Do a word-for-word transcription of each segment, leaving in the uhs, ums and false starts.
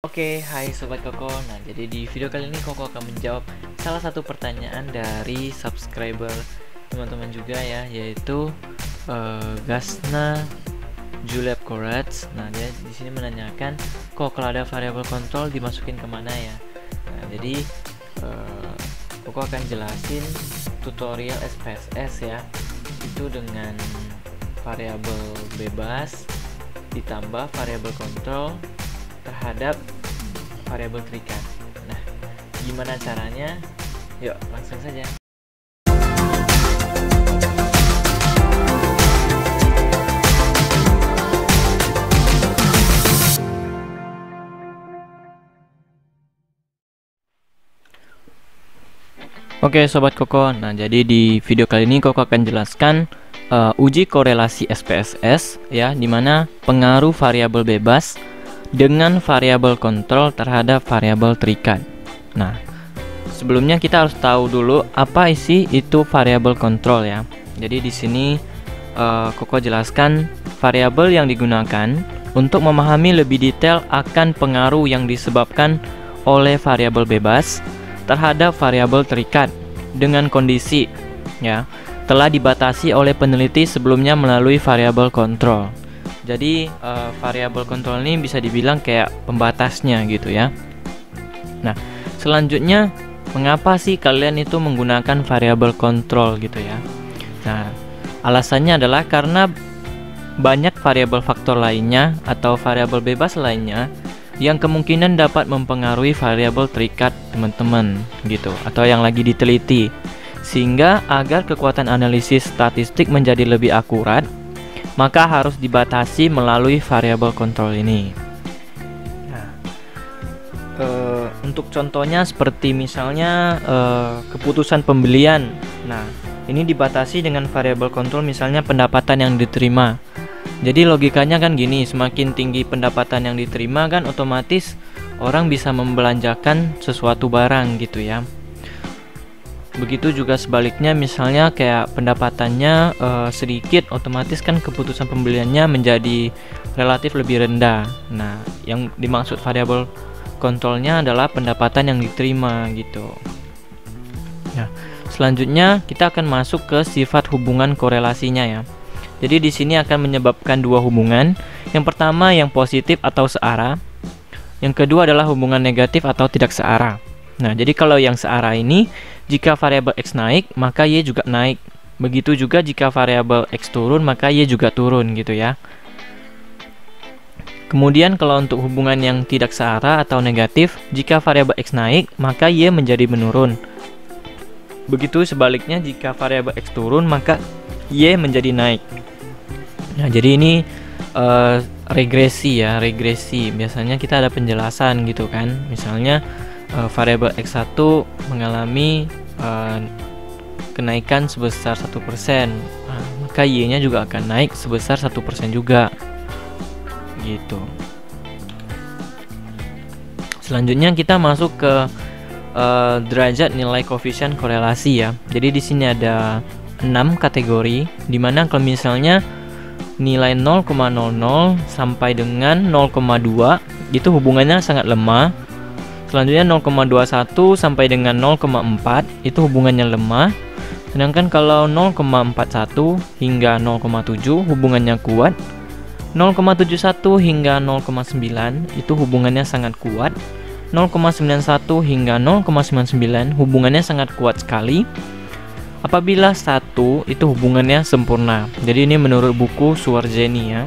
Oke, hai Sobat Koko. Nah, jadi di video kali ini Koko akan menjawab salah satu pertanyaan dari subscriber teman-teman juga ya, yaitu uh, Gasna Juliet Korats. Nah, dia di sini menanyakan, kok kalau ada variabel kontrol dimasukin kemana ya? Nah, jadi uh, Koko akan jelasin tutorial S P S S ya, itu dengan variabel bebas ditambah variabel kontrol terhadap variabel terikat. Nah, gimana caranya? Yuk, langsung saja. Oke, Sobat Koko. Nah, jadi di video kali ini Koko akan jelaskan uh, uji korelasi S P S S ya, dimana pengaruh variabel bebas dengan variabel kontrol terhadap variabel terikat. Nah, sebelumnya kita harus tahu dulu apa isi itu variabel kontrol ya. Jadi di sini uh, Koko jelaskan variabel yang digunakan untuk memahami lebih detail akan pengaruh yang disebabkan oleh variabel bebas terhadap variabel terikat dengan kondisi ya telah dibatasi oleh peneliti sebelumnya melalui variabel kontrol. Jadi uh, variabel kontrol ini bisa dibilang kayak pembatasnya gitu ya. Nah, selanjutnya mengapa sih kalian itu menggunakan variabel kontrol gitu ya? Nah, alasannya adalah karena banyak variabel faktor lainnya atau variabel bebas lainnya yang kemungkinan dapat mempengaruhi variabel terikat teman-teman gitu, atau yang lagi diteliti. Sehingga agar kekuatan analisis statistik menjadi lebih akurat, maka harus dibatasi melalui variabel kontrol ini. Nah, e, untuk contohnya seperti misalnya e, keputusan pembelian. Nah, ini dibatasi dengan variabel kontrol, misalnya pendapatan yang diterima. Jadi logikanya kan gini, semakin tinggi pendapatan yang diterima kan otomatis orang bisa membelanjakan sesuatu barang gitu ya. Begitu juga sebaliknya, misalnya kayak pendapatannya uh, sedikit, otomatis kan keputusan pembeliannya menjadi relatif lebih rendah. Nah, yang dimaksud variabel kontrolnya adalah pendapatan yang diterima gitu. Nah, selanjutnya kita akan masuk ke sifat hubungan korelasinya ya. Jadi di sini akan menyebabkan dua hubungan. Yang pertama yang positif atau searah. Yang kedua adalah hubungan negatif atau tidak searah. Nah, jadi kalau yang searah ini, jika variabel X naik, maka Y juga naik. Begitu juga jika variabel X turun, maka Y juga turun gitu ya. Kemudian kalau untuk hubungan yang tidak searah atau negatif, jika variabel X naik, maka Y menjadi menurun. Begitu sebaliknya, jika variabel X turun, maka Y menjadi naik. Nah, jadi ini uh, regresi ya, regresi. Biasanya kita ada penjelasan gitu kan. Misalnya Uh, variabel X satu mengalami uh, kenaikan sebesar satu persen, nah, maka Y-nya juga akan naik sebesar satu persen juga gitu. Selanjutnya kita masuk ke uh, derajat nilai koefisien korelasi ya. Jadi di sini ada enam kategori, dimana kalau misalnya nilai nol koma nol nol sampai dengan nol koma dua itu hubungannya sangat lemah. Selanjutnya nol koma dua satu sampai dengan nol koma empat itu hubungannya lemah. Sedangkan kalau nol koma empat satu hingga nol koma tujuh hubungannya kuat. nol koma tujuh satu hingga nol koma sembilan itu hubungannya sangat kuat. nol koma sembilan satu hingga nol koma sembilan sembilan hubungannya sangat kuat sekali. Apabila satu itu hubungannya sempurna. Jadi ini menurut buku Suarjeni ya.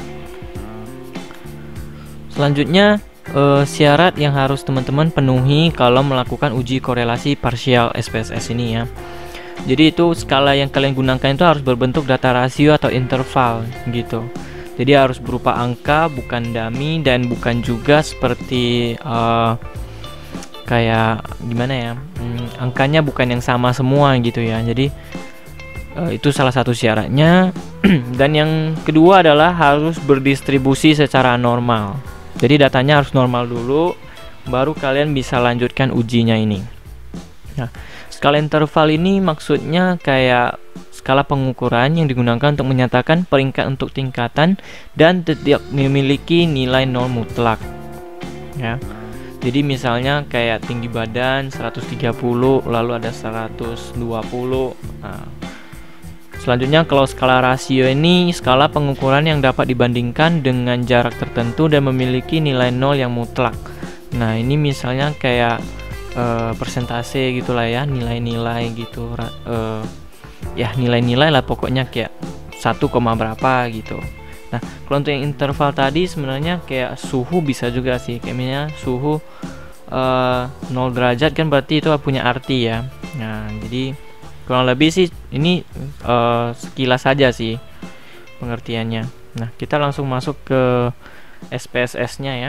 Selanjutnya Uh, syarat yang harus teman-teman penuhi kalau melakukan uji korelasi parsial S P S S ini ya. Jadi itu skala yang kalian gunakan itu harus berbentuk data rasio atau interval gitu. Jadi harus berupa angka, bukan dummy, dan bukan juga seperti uh, kayak gimana ya, hmm, angkanya bukan yang sama semua gitu ya. Jadi uh, itu salah satu syaratnya. Dan yang kedua adalah harus berdistribusi secara normal. Jadi datanya harus normal dulu, baru kalian bisa lanjutkan ujinya ini. Nah, skala interval ini maksudnya kayak skala pengukuran yang digunakan untuk menyatakan peringkat untuk tingkatan dan tidak memiliki nilai nol mutlak. ya. Jadi misalnya kayak tinggi badan seratus tiga puluh, lalu ada seratus dua puluh. Nah, selanjutnya kalau skala rasio ini skala pengukuran yang dapat dibandingkan dengan jarak tertentu dan memiliki nilai nol yang mutlak. Nah, ini misalnya kayak uh, persentase gitulah ya, nilai-nilai gitu. Uh, ya nilai-nilai lah pokoknya kayak satu, berapa gitu. Nah, kalau untuk yang interval tadi sebenarnya kayak suhu bisa juga sih. Kayak misalnya suhu uh, nol derajat kan berarti itu punya arti ya. Nah, jadi kurang lebih sih ini uh, sekilas saja sih pengertiannya. Nah, kita langsung masuk ke S P S S-nya ya.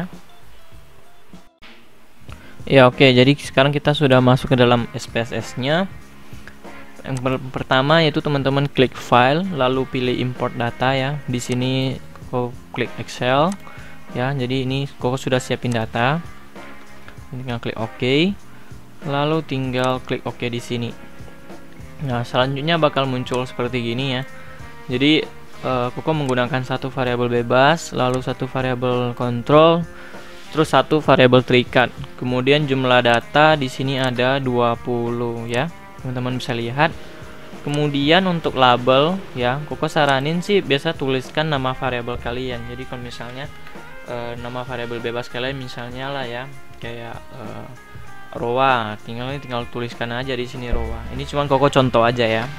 Ya, oke. Okay, jadi sekarang kita sudah masuk ke dalam S P S S-nya. Yang per pertama yaitu teman-teman klik file, lalu pilih import data ya. Di sini kok klik Excel ya. Jadi ini kok sudah siapin data. Tinggal klik OK. Lalu tinggal klik OK di sini. Nah, selanjutnya bakal muncul seperti gini ya. Jadi uh, Koko menggunakan satu variabel bebas, lalu satu variabel kontrol, terus satu variabel terikat. Kemudian jumlah data di sini ada dua puluh ya. Teman-teman bisa lihat. Kemudian untuk label ya, Koko saranin sih biasa tuliskan nama variabel kalian. Jadi kalau misalnya e, nama variabel bebas kalian misalnya lah ya, kayak e, rowa, tinggal tinggal tuliskan aja di sini rowa. Ini cuma Koko contoh aja ya.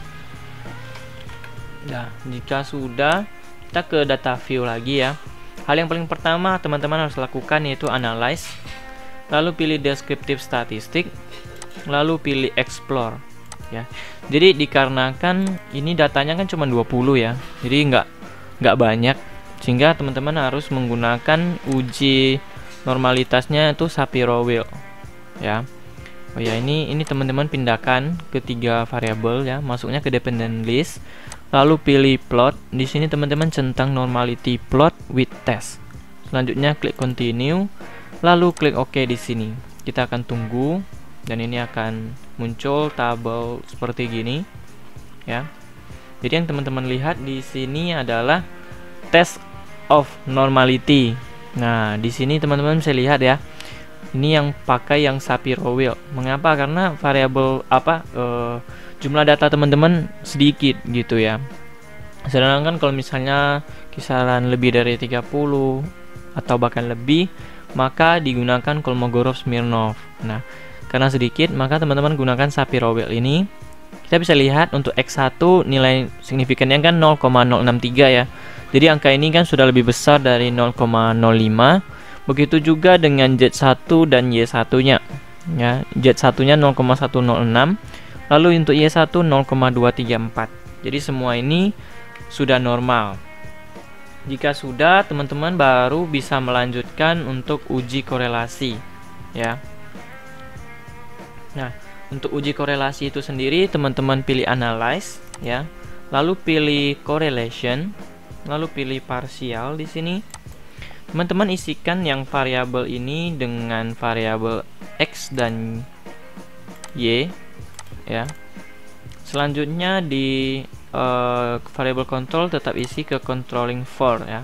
Nah, jika sudah, kita ke data view lagi ya. Hal yang paling pertama teman-teman harus lakukan yaitu analyze, lalu pilih descriptive statistic, lalu pilih explore ya. Jadi dikarenakan ini datanya kan cuma dua puluh ya, jadi nggak nggak banyak, sehingga teman-teman harus menggunakan uji normalitasnya itu Shapiro Wheel ya. Oh ya, ini ini teman-teman pindahkan ke tiga variabel ya, masuknya ke dependent list, lalu pilih plot. Di sini teman-teman centang normality plot with test. Selanjutnya klik continue, lalu klik OK di sini. Kita akan tunggu dan ini akan muncul tabel seperti gini ya. Jadi yang teman-teman lihat di sini adalah test of normality. Nah, di sini teman-teman bisa lihat ya. Ini yang pakai yang Shapiro Wheel. Mengapa? Karena variabel apa uh, jumlah data teman-teman sedikit gitu ya. Sedangkan kalau misalnya kisaran lebih dari tiga puluh atau bahkan lebih, maka digunakan Kolmogorov-Smirnov. Nah, karena sedikit, maka teman-teman gunakan Shapiro Wheel ini. Kita bisa lihat untuk X satu nilai signifikannya kan nol koma nol enam tiga ya. Jadi angka ini kan sudah lebih besar dari nol koma nol lima. Begitu juga dengan Z satu dan Y satu-nya. Ya, Z satu-nya nol koma satu nol enam, lalu untuk Y satu nol koma dua tiga empat. Jadi semua ini sudah normal. Jika sudah, teman-teman baru bisa melanjutkan untuk uji korelasi ya. Nah, untuk uji korelasi itu sendiri teman-teman pilih analyze ya, lalu pilih correlation, lalu pilih partial di sini. Teman-teman isikan yang variabel ini dengan variabel X dan Y ya. Selanjutnya di uh, variabel control tetap isi ke controlling for ya.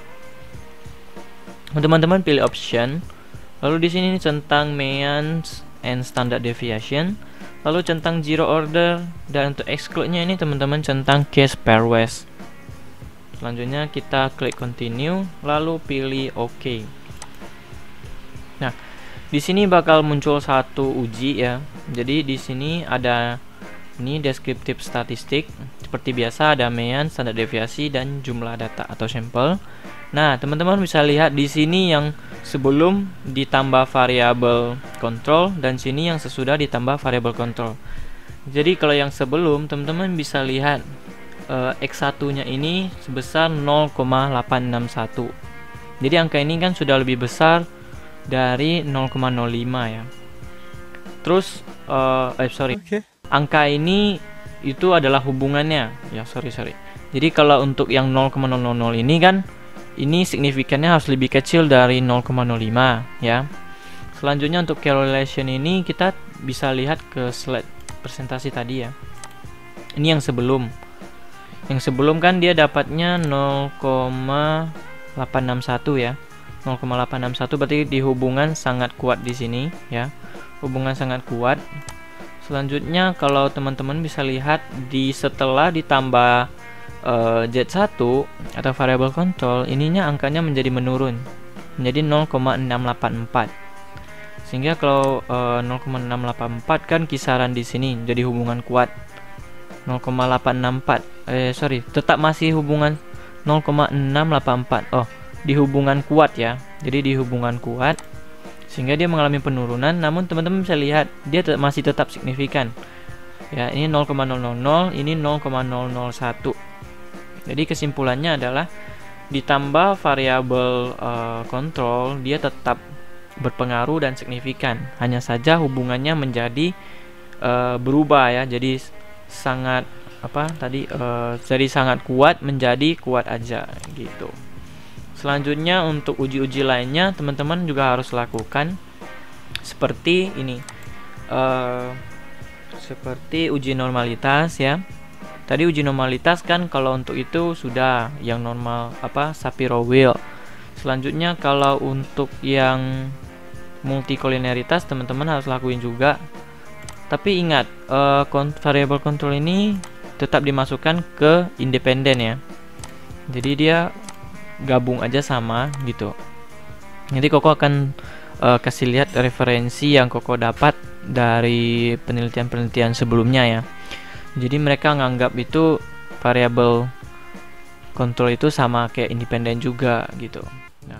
Teman-teman pilih option, lalu di sini centang means and standard deviation, lalu centang zero order, dan untuk exclude-nya ini teman-teman centang case pairwise. Selanjutnya kita klik continue, lalu pilih OK. Nah, di sini bakal muncul satu uji ya. Jadi di sini ada ini descriptive statistik, seperti biasa ada mean, standar deviasi, dan jumlah data atau sampel. Nah, teman-teman bisa lihat di sini yang sebelum ditambah variabel kontrol dan sini yang sesudah ditambah variabel kontrol. Jadi kalau yang sebelum teman-teman bisa lihat uh, X satu-nya ini sebesar nol koma delapan enam satu. Jadi angka ini kan sudah lebih besar dari nol koma nol lima ya. Terus uh, eh sorry. Okay. Angka ini itu adalah hubungannya. Ya, sorry sorry. Jadi kalau untuk yang nol koma nol nol nol ini kan ini signifikannya harus lebih kecil dari nol koma nol lima ya. Selanjutnya untuk correlation ini kita bisa lihat ke slide presentasi tadi ya. Ini yang sebelum. Yang sebelum kan dia dapatnya nol koma delapan enam satu ya. nol koma delapan enam satu, berarti di hubungan sangat kuat di sini ya. Hubungan sangat kuat. Selanjutnya kalau teman-teman bisa lihat di setelah ditambah uh, Z satu atau variable control, ininya angkanya menjadi menurun menjadi nol koma enam delapan empat. Sehingga kalau uh, nol koma enam delapan empat kan kisaran di sini jadi hubungan kuat. nol koma delapan enam empat eh sorry tetap masih hubungan nol koma enam delapan empat. Oh, di hubungan kuat ya. Jadi di hubungan kuat sehingga dia mengalami penurunan, namun teman-teman bisa lihat dia te masih tetap signifikan. Ya, ini nol koma nol nol nol, ini nol koma nol nol satu. Jadi kesimpulannya adalah ditambah variabel uh, kontrol, dia tetap berpengaruh dan signifikan. Hanya saja hubungannya menjadi uh, berubah ya. Jadi sangat apa tadi uh, jadi sangat kuat menjadi kuat aja gitu. Selanjutnya untuk uji-uji lainnya teman-teman juga harus lakukan seperti ini, uh, seperti uji normalitas ya. Tadi uji normalitas kan kalau untuk itu sudah yang normal apa Shapiro wheel. Selanjutnya kalau untuk yang multikolineritas teman-teman harus lakuin juga. Tapi ingat uh, variable control ini tetap dimasukkan ke independen ya. Jadi dia gabung aja sama gitu. Nanti Koko akan uh, kasih lihat referensi yang Koko dapat dari penelitian-penelitian sebelumnya ya. Jadi mereka nganggap itu variabel kontrol itu sama kayak independen juga gitu. Nah,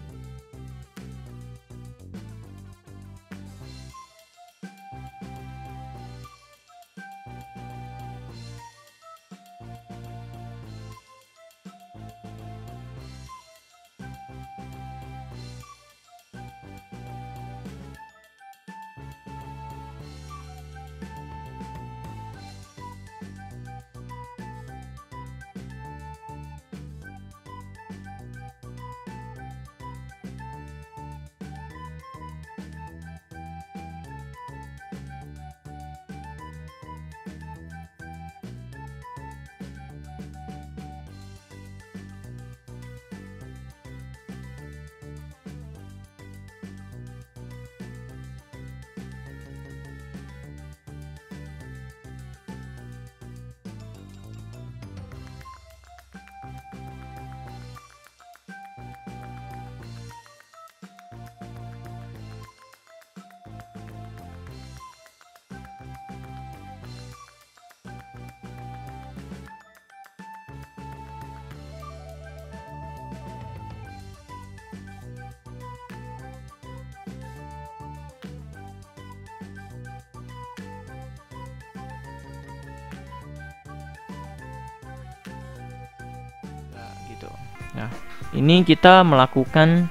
gitu. Nah, ini kita melakukan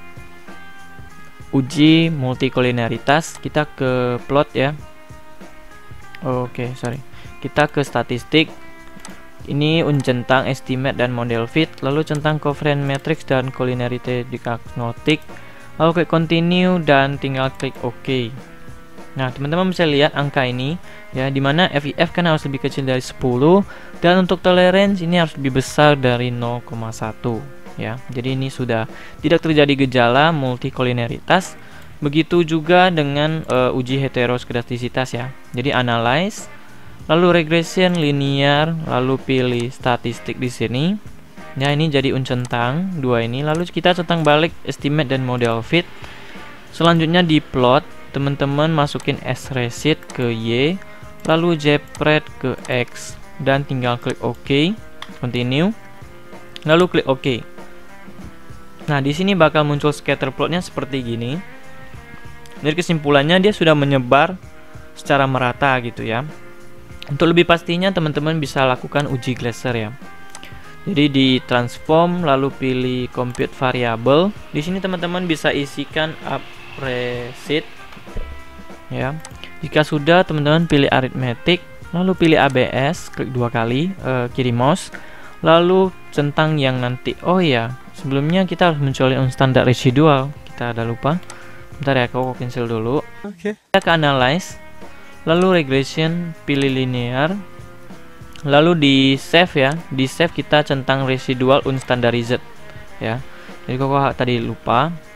uji multikolineritas. Kita ke plot ya. Oke, okay, sorry. Kita ke statistik. Ini uncentang estimate dan model fit, lalu centang covariance matrix dan collinearity diagnostic. Lalu klik continue dan tinggal klik OK. Nah, teman-teman bisa lihat angka ini ya, dimana F I F kan harus lebih kecil dari sepuluh dan untuk tolerance ini harus lebih besar dari nol koma satu ya. Jadi ini sudah tidak terjadi gejala multikolineritas. Begitu juga dengan uh, uji heteroskedastisitas ya. Jadi analyze, lalu regression linear, lalu pilih statistik di sini. Ya, ini jadi uncentang dua ini. Lalu kita centang balik estimate dan model fit. Selanjutnya di plot, teman-teman masukin S-recit ke Y, lalu J-pred ke X, dan tinggal klik OK, continue, lalu klik OK. Nah, di sini bakal muncul scatter plotnya seperti gini. Dari kesimpulannya dia sudah menyebar secara merata gitu ya. Untuk lebih pastinya teman-teman bisa lakukan uji Glaser ya. Jadi di transform lalu pilih compute variable. Di sini teman-teman bisa isikan uprecit ya. Jika sudah teman-teman pilih arithmetic, lalu pilih A B S, klik dua kali uh, kiri mouse, lalu centang yang nanti. Oh ya, sebelumnya kita harus mencari unstandard residual. Kita ada lupa. Bentar ya, aku cancel dulu. Oke. Okay. Kita ke analyze, lalu regression, pilih linear, lalu di save ya. Di save kita centang residual unstandardized ya. Jadi kok tadi lupa.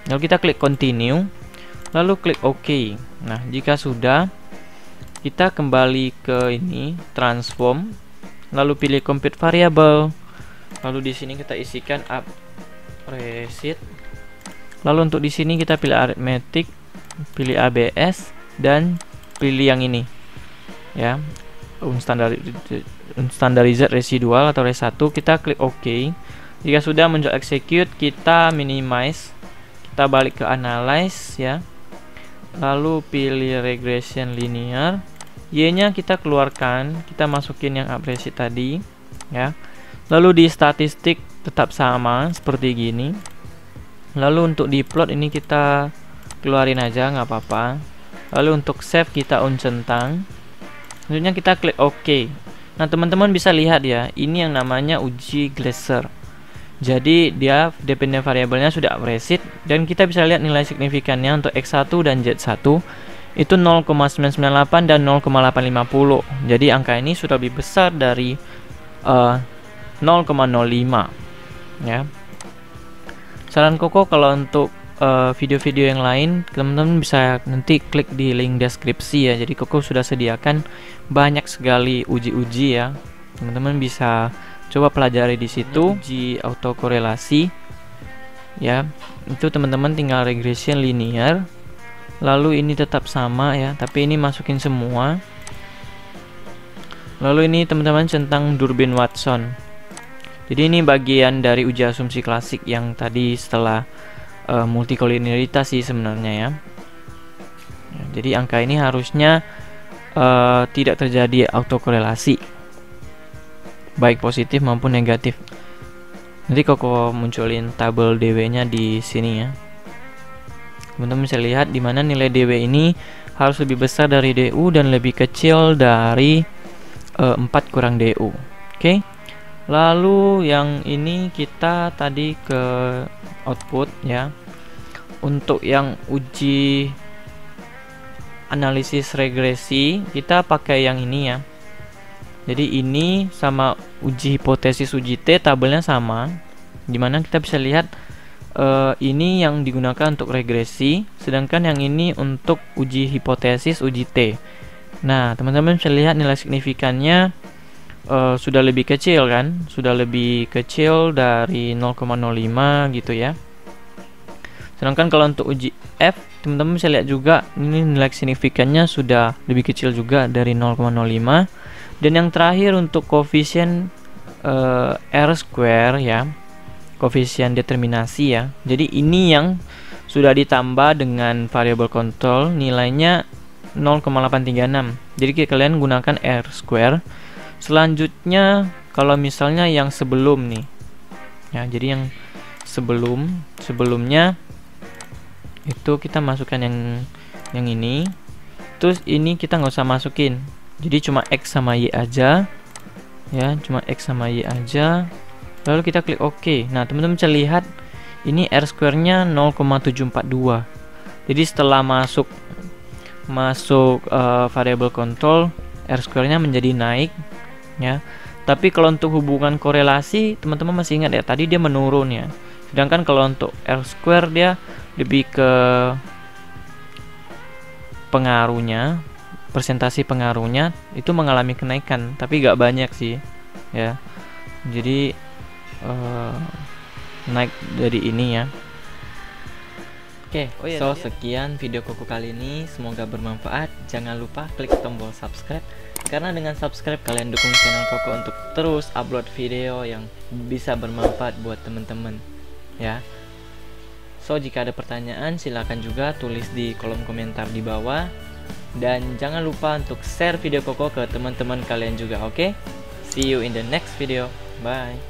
Lalu kita klik continue, lalu klik OK. Nah, jika sudah, kita kembali ke ini transform, lalu pilih compute variable. Lalu di sini kita isikan up receipt. Lalu untuk di sini kita pilih arithmetic, pilih A B S, dan pilih yang ini ya, unstandardized, unstandardized residual atau res satu. Kita klik OK. Jika sudah muncul execute, kita minimize, kita balik ke analyze ya, lalu pilih regression linear, Y nya kita keluarkan, kita masukin yang upreceipt tadi ya. Lalu di statistik tetap sama seperti gini. Lalu untuk di plot ini kita keluarin aja, nggak apa-apa. Lalu untuk save kita uncentang. Selanjutnya kita klik OK. Nah, teman-teman bisa lihat ya, ini yang namanya uji Glaser. Jadi dia dependent variabelnya sudah upreceipt, dan kita bisa lihat nilai signifikannya untuk X satu dan Z satu itu nol koma sembilan sembilan delapan dan nol koma delapan lima nol. Jadi angka ini sudah lebih besar dari uh, nol koma nol lima ya. Saran Koko kalau untuk video-video uh, yang lain, teman-teman bisa nanti klik di link deskripsi ya. Jadi Koko sudah sediakan banyak sekali uji-uji ya. Teman-teman bisa coba pelajari di situ. Uji autokorelasi ya. Itu teman-teman tinggal regression linear. Lalu ini tetap sama ya, tapi ini masukin semua. Lalu ini teman-teman tentang Durbin Watson. Jadi ini bagian dari uji asumsi klasik yang tadi setelah uh, multikoliniaritas sih sebenarnya ya. Ya, jadi angka ini harusnya uh, tidak terjadi autokorelasi, baik positif maupun negatif. Nanti Koko munculin tabel D W-nya di sini ya. Teman-teman bisa lihat di mana nilai D W ini harus lebih besar dari D U dan lebih kecil dari uh, empat kurang D U. Oke. Okay? Lalu yang ini kita tadi ke output ya. Untuk yang uji analisis regresi kita pakai yang ini ya. Jadi ini sama uji hipotesis uji T tabelnya sama. Dimana kita bisa lihat uh, ini yang digunakan untuk regresi, sedangkan yang ini untuk uji hipotesis uji T. Nah, teman-teman bisa lihat nilai signifikannya Uh, sudah lebih kecil kan, sudah lebih kecil dari nol koma nol lima gitu ya. Sedangkan kalau untuk uji F, teman-teman bisa lihat juga ini nilai signifikannya sudah lebih kecil juga dari nol koma nol lima. Dan yang terakhir untuk koefisien uh, R square ya, koefisien determinasi ya. Jadi ini yang sudah ditambah dengan variabel kontrol, nilainya nol koma delapan tiga enam. Jadi kalian gunakan R square. Selanjutnya kalau misalnya yang sebelum nih ya, jadi yang sebelum sebelumnya itu kita masukkan yang yang ini, terus ini kita nggak usah masukin, jadi cuma X sama Y aja ya, cuma X sama Y aja. Lalu kita klik OK. Nah, teman-teman bisa lihat ini R square nya nol koma tujuh empat dua. Jadi setelah masuk masuk uh, variable control, R square nya menjadi naik ya. Tapi kalau untuk hubungan korelasi, teman-teman masih ingat ya, tadi dia menurun ya. Sedangkan kalau untuk R square dia lebih ke pengaruhnya, persentase pengaruhnya itu mengalami kenaikan, tapi gak banyak sih ya. Jadi uh, naik dari ini ya. Oke, okay, oh iya, so sekian video Koko kali ini, semoga bermanfaat. Jangan lupa klik tombol subscribe, karena dengan subscribe kalian dukung channel Koko untuk terus upload video yang bisa bermanfaat buat teman-teman ya. So jika ada pertanyaan silahkan juga tulis di kolom komentar di bawah, dan jangan lupa untuk share video Koko ke teman-teman kalian juga. Oke, okay? See you in the next video. Bye.